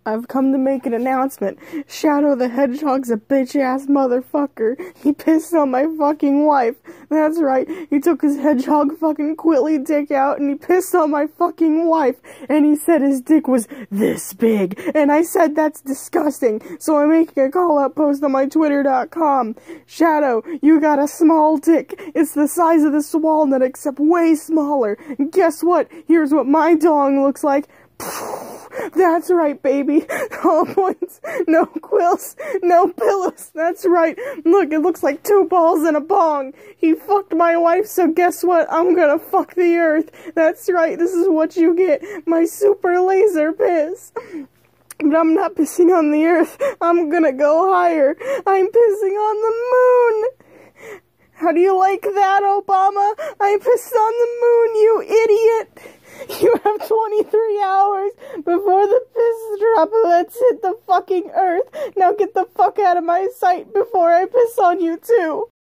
I've come to make an announcement. Shadow the Hedgehog's a bitch-ass motherfucker. He pissed on my fucking wife. That's right. He took his hedgehog fucking Quilly dick out and he pissed on my fucking wife. And he said his dick was this big. And I said that's disgusting. So I'm making a call-out post on my Twitter.com. Shadow, you got a small dick. It's the size of this walnut except way smaller. And guess what? Here's what my dong looks like. That's right, baby. All points, no quills, no pillows. That's right. Look, it looks like 2 balls and a bong. He fucked my wife, so guess what? I'm gonna fuck the earth. That's right, this is what you get. My super laser piss. But I'm not pissing on the earth. I'm gonna go higher. I'm pissing on the moon. How do you like that, Obama? I pissed on the moon, you idiot. You have 23 hours before the piss droplets hit the fucking earth. Now get the fuck out of my sight before I piss on you too.